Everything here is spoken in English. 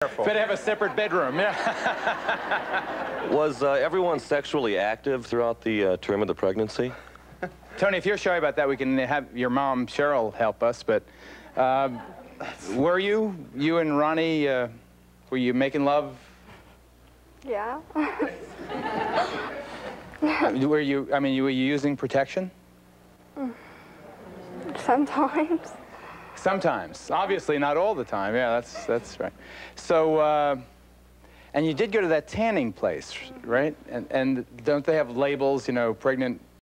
Better have a separate bedroom, yeah. Was everyone sexually active throughout the term of the pregnancy? Tony, if you're shy about that, we can have your mom, Cheryl, help us. But were you and Ronnie, were you making love? Yeah. Were you using protection? Sometimes. Sometimes. Obviously not all the time. Yeah, that's right. So, and you did go to that tanning place, right? And don't they have labels, you know, pregnant